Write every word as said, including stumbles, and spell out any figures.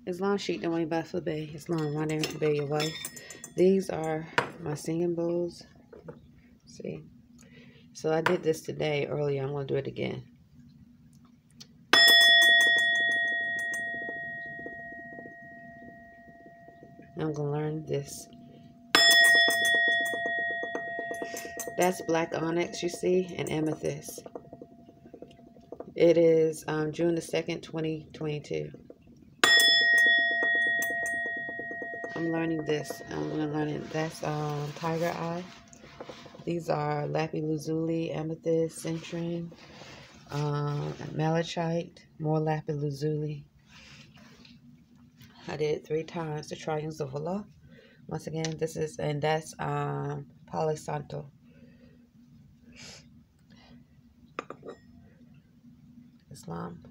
Islam Sheikh the way by for Bay. Islam wandering for Bay, your wife. These are my singing bowls. See? So I did this today earlier. I'm going to do it again. I'm going to learn this. That's black onyx, you see, and amethyst. It is um, June the second, twenty twenty-two. I'm learning this. I'm going to learn it. That's um, tiger eye. These are lapis lazuli, amethyst, citrine, um, malachite, more lapis lazuli. I did it three times. The triangles of Allah. Once again, this is, and that's um, Palo Santo. Islam.